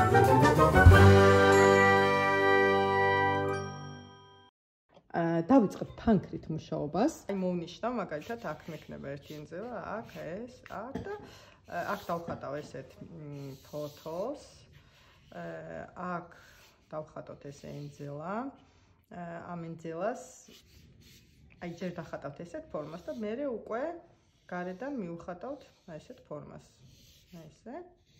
დავიწყებ თანქრით მუშაობას. აი მოვნიშნავ მაგალითად აქ მექნება ერთი ენძელა, აქ ეს, აქ და აქ დავხატავ ესეთ ფოტოს. აქ დავხატოთ ეს ენძელა. ამ ენძელას აი ჯერ დახატავთ ესეთ ფორმას და მერე უკვე გარედან მივხატავთ ესეთ ფორმას. ესე.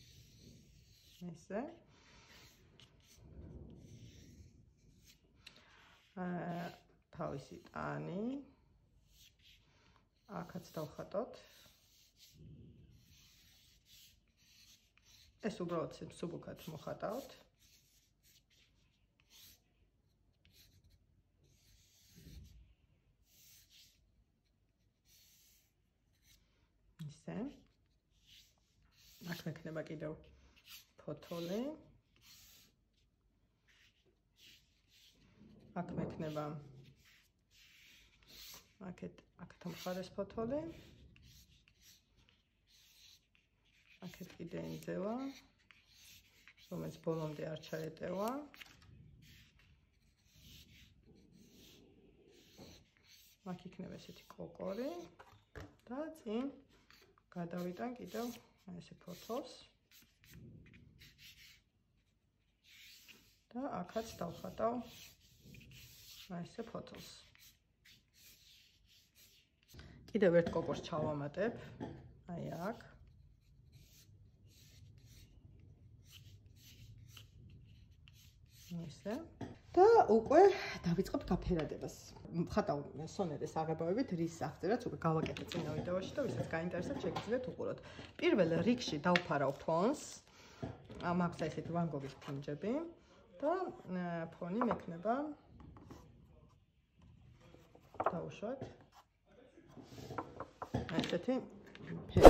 თავისი ტანი. აქაც დავხატოთ. ეს უბრალოდ სუბუქად მოხატავთ. ისე. აქ მექნება კიდევ ფოთოლი. აქ მექნება აქეთ მხარეს ფოთოლი. აქეთ კიდე ენძელა, რომელიც ბოლომდე არ ჩაეტევა. აქ იქნება ესეთი კოკორი და წინ გადავიტან კიდევ ესე ფოთოს. და აქაც დავხატავ ესე ფოთოს. კიდევ ერთ კოკორს ჩავამატებ. აი აქ. ესე. და უკვე დავიწყებ გაფერადებას. ხატავ სონეტის აღებავებით რის აღწერაც უკვე გავაკეთე წინა ვიდეოში და ვისაც გაინტერესებთ შეგიძლიათ უყუროთ. პირველ რიგში დავფარავ ფონს. მაქვს ესეთი ვან გოგის ფინჯები და ფონი მექნება დავუშვათ ესეთი ფერი.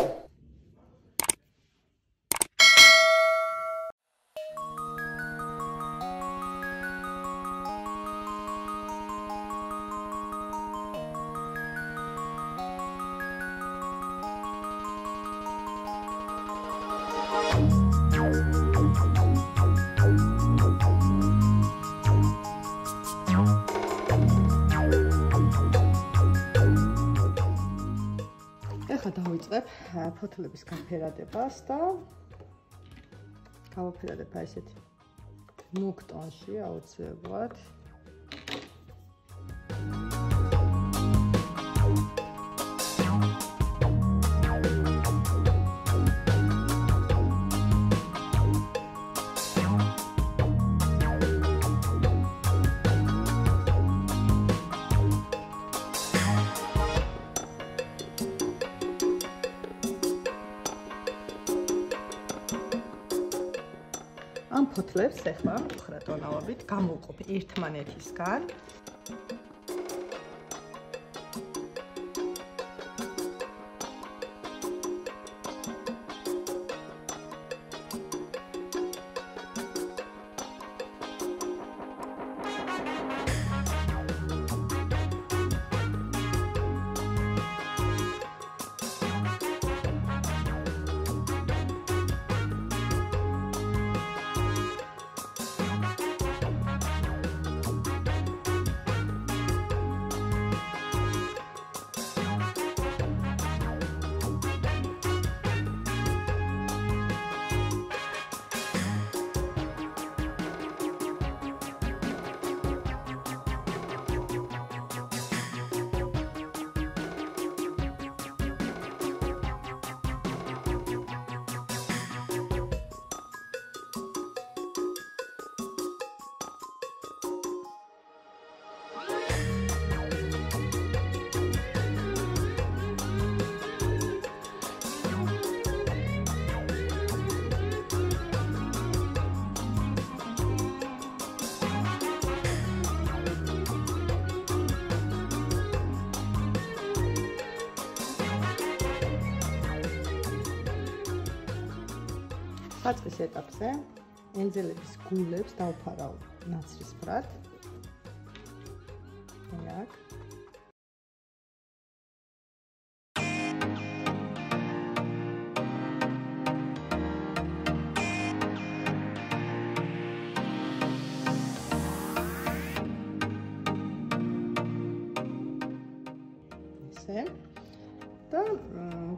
დავიწყებ ფოთლების გაფერადებას და გავაფერადებ ესეთი მუქ ტონში აუცილებლად. ამ ფოთლებს ახლა ხრა ტონალობით გამოვყოფ ერთმანეთისგან. საწყის ეტაპზე ენძელების გულებს დავფარავ ნაცრისფრად. აქ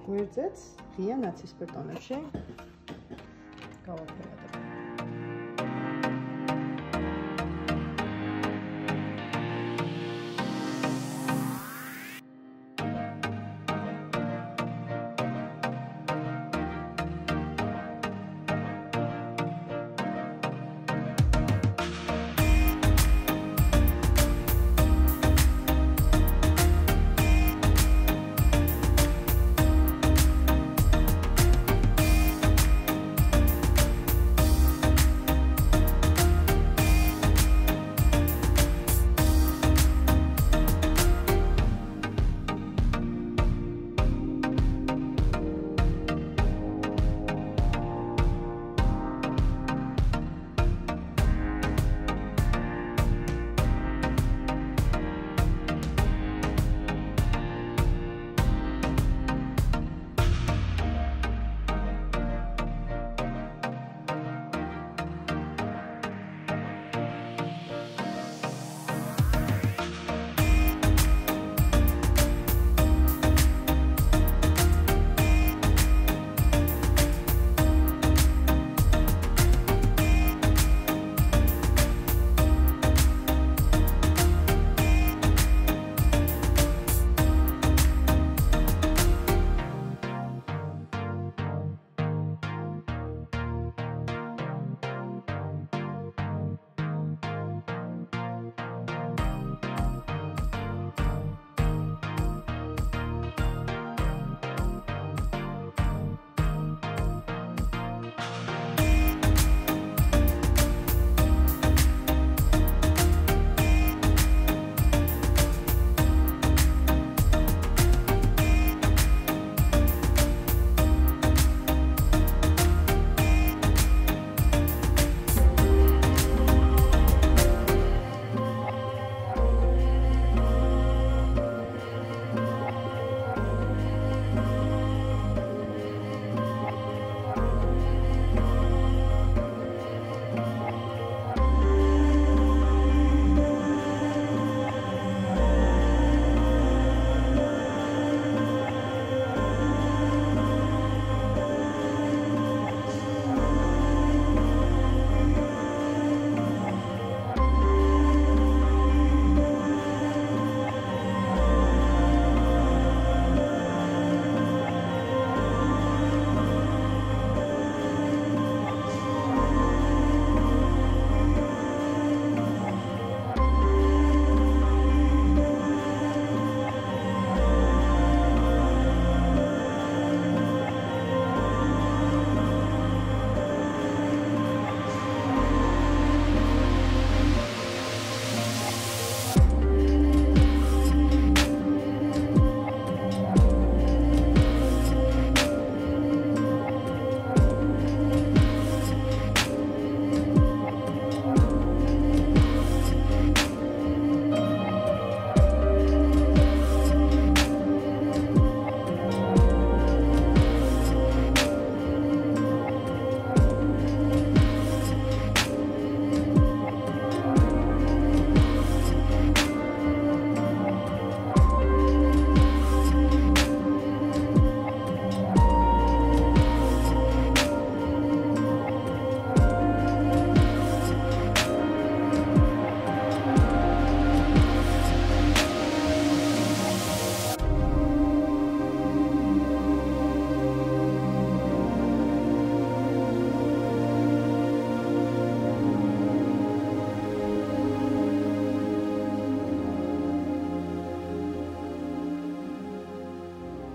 გვერდზეც ღია ნაცისფერ ტონებში გავაფერადებ.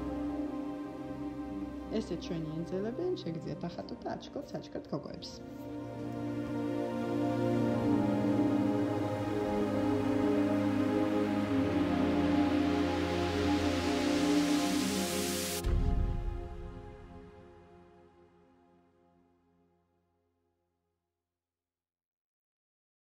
ესეც ჩვენი ენძელები, შეგიძლიათ დახატოთ და აჩქოთ საჩქართ გოგოებს.